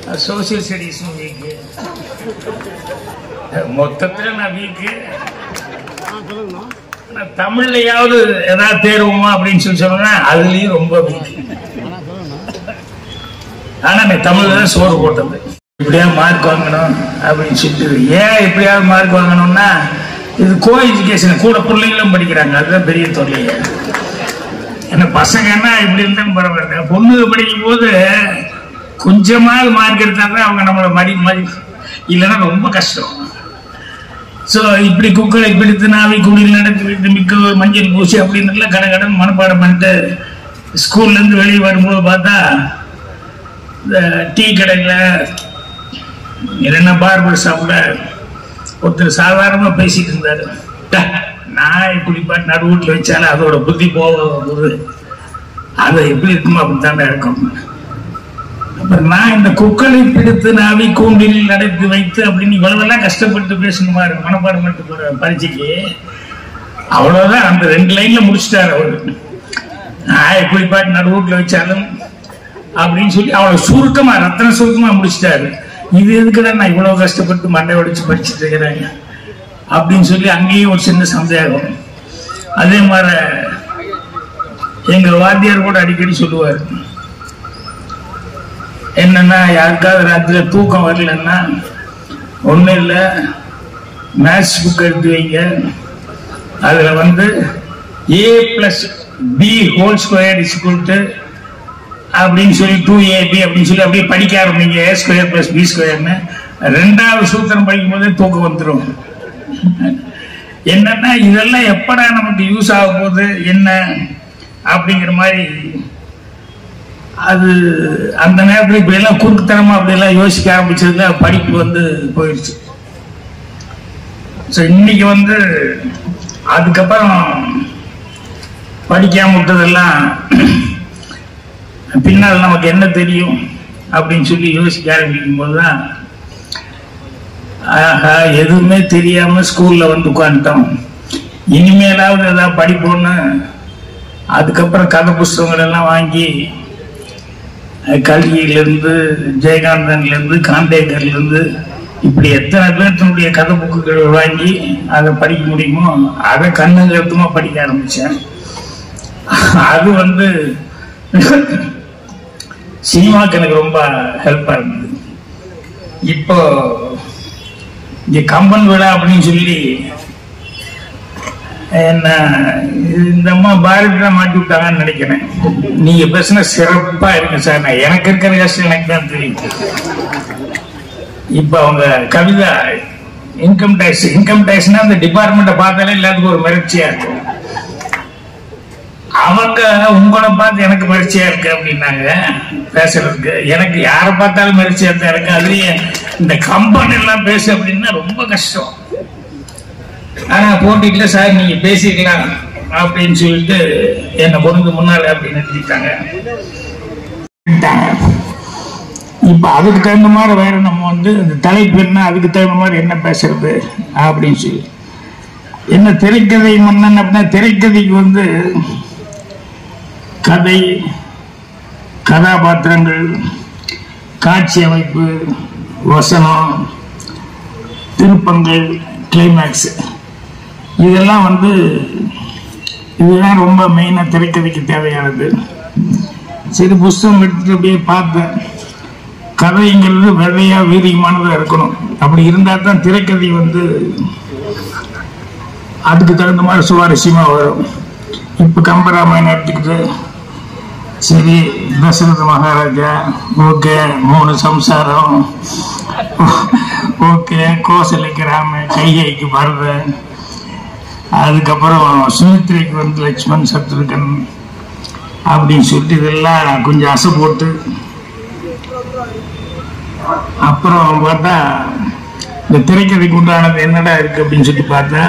Social ஸ்டடீஸும் week, மொத்தத்தில் நான் week. தமிழ்லையாவது ஏதாவது தேர்வுமா அப்படின்னு சொல்லி சொன்னா அதுலயும் ரொம்ப வீக்கு. ஆனா நீ தமிழ்ல தான் சோறு போட்டது. இப்படியாவது மார்க் வாங்கணும் அப்படின்னு சொல்லிட்டு, ஏன் எப்படியாவது மார்க் வாங்கணும்னா இது கோ எஜுகேஷன், கூட பிள்ளைங்களும் படிக்கிறாங்க, அதுதான் பெரிய தொல்லைங்க. ஏன்னா பசங்கன்னா இப்படி இருந்தாலும் பரவாயில்ல, பொண்ணுங்க படிக்கும் போது கொஞ்சமாவது மார்க் எடுத்தாங்க அவங்க நம்மளை மதி இல்லைன்னா ரொம்ப கஷ்டம். ஸோ இப்படி குக்களை பிடித்து நாவி குடியில் நடத்தி வைத்து மிக்க மஞ்சள் பூசி அப்படின்னு கடன் மனப்பாடம் பண்ணிட்டு ஸ்கூல்லேருந்து வெளியே வரும்போது பார்த்தா இந்த டீ கடையில் என்ன பார்பர் ஷாப்ல ஒருத்தர் சாதாரணமாக பேசிட்டு இருந்தாரு. நான் இப்படி பாட்டு நடு வீட்டில் வச்சாலும் அதோட புத்தி போகுது, அதை எப்படி இருக்குமோ அப்படித்தானே இருக்கும். அப்புறம் நான் இந்த குக்களை பிடித்து நாவி கூண்டில் நடத்தி வைத்து அப்படின்னு இவ்வளவெல்லாம் கஷ்டப்பட்டு பேசணுமா இருக்கு மனப்பாடம் பண்ணிட்டு போற பரீட்சைக்கு. அவ்வளவுதான், அந்த 2 லைன்ல முடிச்சுட்டாரு அவரு. நான் எப்படி பாட்டு நடு வீட்டில் வச்சாலும் அப்படின்னு சொல்லி அவ்வளவு சுருக்கமா ரத்தன சுருக்கமா முடிச்சுட்டாரு. இது எதுக்குதான் நான் இவ்வளவு கஷ்டப்பட்டு மண்டை உடைச்சு படிச்சுட்டு இருக்கிறேன் அப்படின்னு சொல்லி அங்கேயும் ஒரு சின்ன சந்தேகம். அதே மாதிரி எங்க வாத்தியார் கூட அடிக்கடி சொல்லுவார், என்னன்னா யாருக்காவது ராத்திரில தூக்கம் வரலன்னா ஒன்றும் இல்லை, மேத்ஸ் புக் எடுத்து வைங்க, அதுல a+b² அப்படின்னு சொல்லி 2ab அப்படின்னு சொல்லி அப்படியே படிக்க ஆரம்பிங்க, a² + b². 2வது சூத்திரம் படிக்கும் போதே தூக்கம் வந்துடும். என்னன்னா இதெல்லாம் எப்படா நமக்கு யூஸ் ஆக போகுது என்ன அப்படிங்கிற மாதிரி. அது அந்த நேரத்தில் இப்படி எல்லாம் குறுக்குத்தனமா அப்படியெல்லாம் யோசிக்க ஆரம்பிச்சதுல படிப்பு போயிடுச்சு. ஸோ இன்னைக்கு அதுக்கப்புறம் படிக்காம விட்டதெல்லாம் பின்னால் நமக்கு என்ன தெரியும் அப்படின்னு சொல்லி யோசிக்க ஆரம்பிக்கும் போதுதான், ஆஹா எதுவுமே தெரியாம ஸ்கூல்ல உட்காந்துட்டோம், இனிமேலாவது ஏதாவது படிப்போன்னு அதுக்கப்புறம் கதை புஸ்தகங்கள் எல்லாம் வாங்கி கல்கியிலிருந்து ஜெயகாந்தன்லேருந்து காண்டேக்கர்லேருந்து இப்படி எத்தனை பேர்த்தினுடைய கதை புக்குகள் வாங்கி அதை படிக்க முடியுமோ அதை கண்ணுங்கருத்துமா படிக்க ஆரம்பிச்சேன். அது சினிமாவுக்கு எனக்கு ரொம்ப ஹெல்ப்பா இருந்தது. இப்போ இங்க கம்பன் விழா அப்படின்னு சொல்லி என்ன இந்த அம்மா பாரதி தான் மாட்டி விட்டாங்கன்னு நினைக்கிறேன். நீங்க பேசுனா சிறப்பா இருக்கு சார், நான் எனக்கு இருக்கிற கஷ்டம் எனக்கு தான் தெரியும். இப்ப அவங்க கவிதா இன்கம் டேக்ஸ்னா அந்த டிபார்ட்மெண்ட்டை பார்த்தாலே எல்லாத்துக்கும் ஒரு மகிழ்ச்சியா இருக்கு. அவங்க உங்களை பார்த்து எனக்கு மகிழ்ச்சியா இருக்கு அப்படின்னாங்க பேசுறதுக்கு. எனக்கு யாரை பார்த்தாலும் மகிழ்ச்சியா தான் இருக்கு. அதுலயே இந்த கம்பன் எல்லாம் பேசு அப்படின்னா ரொம்ப கஷ்டம். ஆனா போட்டிக்கல சார் நீங்க பேசிக்கலாம் அப்படின்னு சொல்லிட்டு என்னை கொண்டு முன்னால அப்படின்னு நிறுத்திட்டாங்க. இப்ப அதுக்கு தகுந்த மாதிரி வேற நம்ம இந்த தலைப்பு என்ன, அதுக்கு தகுந்த மாதிரி என்ன பேசுறது அப்படின்னு சொல்லி என்ன திரைக்கதை மன்னன் அப்படின்னா, திரைக்கதைக்கு கதை, கதாபாத்திரங்கள், காட்சி அமைப்பு, வசனம், திருப்பங்கள், கிளைமேக்ஸ், இதெல்லாம் இதுதான் ரொம்ப மெயினா திரைக்கதைக்கு தேவையானது. சரி புஸ்தகம் எடுத்துட்டு அப்படியே பார்த்தேன். கதைங்கிறது வெள்ளையா வீரியமானதா இருக்கணும். அப்படி இருந்தா தான் திரைக்கதை அதுக்கு தகுந்த மாதிரி சுவாரஸ்யமா வரும். இப்ப கம்பராமாயணம் எடுத்துக்கிட்டு சரி தசரத மகாராஜா ஓகே, 3 சம்சாரம் ஓகே, கோசலைக்கு ராம, கைகைக்கு பரதன், அதுக்கப்புறம் சுமித்ரைக்கு லட்சுமண் சத்ருகன் அப்படின்னு சொல்லிட்டு இதெல்லாம் கொஞ்சம் அசை போட்டு அப்புறம் பார்த்தா இந்த திரைக்கதைக்கு உண்டானது என்னடா இருக்கு அப்படின்னு சொல்லிட்டு பார்த்தா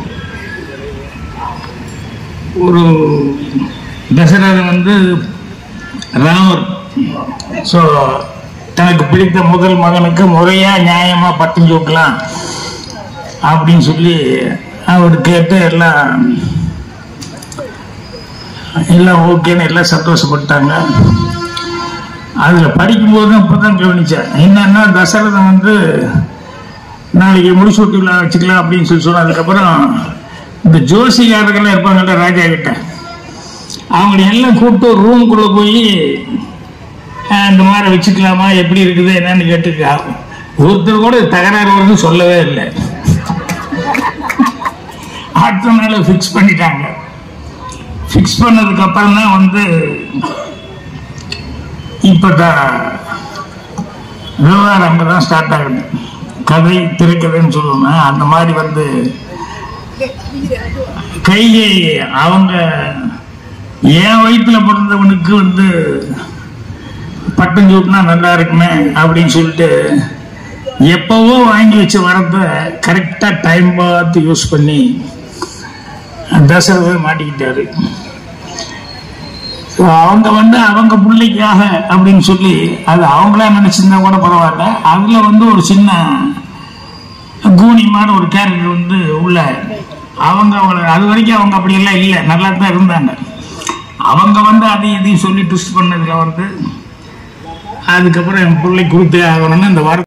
ஒரு தசரதன் ராமர் ஸோ தனக்கு பிடித்த முதல் மகனுக்கு முறையா நியாயமா பட்டம் சூட்டலாம் அப்படின்னு சொல்லி அவர் கேட்டு எல்லாம் ஓகேன்னு எல்லாம் சந்தோஷப்பட்டாங்க. அதுல படிக்கும்போது இப்பதான் கவனிச்சேன். என்னன்னா தசரதன் வந்து நாளைக்கு முடிசூட்டு விழா வச்சுக்கலாம் அப்படின்னு சொல்லி சொன்னதுக்கப்புறம் இந்த ஜோசிகாரர்கள்லாம் இருப்பாங்கல்ல ராஜா கிட்ட, அவங்களை எல்லாம் கூப்பிட்டு ஒரு ரூமுக்குள்ள போய் இந்த மாதிரி வச்சுக்கலாமா, எப்படி இருக்குது என்னன்னு கேட்டுக்கா. ஒருத்தர் கூட தகராறு வருது சொல்லவே இல்லை. அடுத்த நாள் ஃபிக்ஸ் பண்ணிட்டாங்க. ஃபிக்ஸ் பண்ணதுக்கு அப்புறம் தான் வந்து இப்பதான் விவகாரம் அங்கதான் ஸ்டார்ட் ஆகுது. கதை திரைக்கதைன்னு சொல்லுவோம். அந்த மாதிரி வந்து கைகை அவங்க என் வயிற்றுல பிறந்தவனுக்கு வந்து பட்டம் சூட்டினா நல்லா இருக்குமே அப்படின்னு சொல்லிட்டு எப்பவோ வாங்கி வச்ச வரத்தை கரெக்டா டைம் பார்த்து யூஸ் பண்ணி தசரதை மாட்டிக்கிட்டாரு. அவங்க வந்து அவங்க பிள்ளைக்காக அப்படின்னு சொல்லி அது அவங்களா நினைச்சிருந்தா கூட பரவாயில்ல, அதுல வந்து ஒரு சின்ன கூனிமான ஒரு கேரக்டர் வந்து உள்ள அவங்க அது வரைக்கும் அவங்க அப்படியெல்லாம் இல்லை, நல்லா தான் இருந்தாங்க. அவங்க வந்து அதையும் இதையும் சொல்லி ட்விஸ்ட் பண்ணதுல வந்து அதுக்கப்புறம் என் பிள்ளை கொடுத்தே ஆகணும்னு இந்த வார்த்தை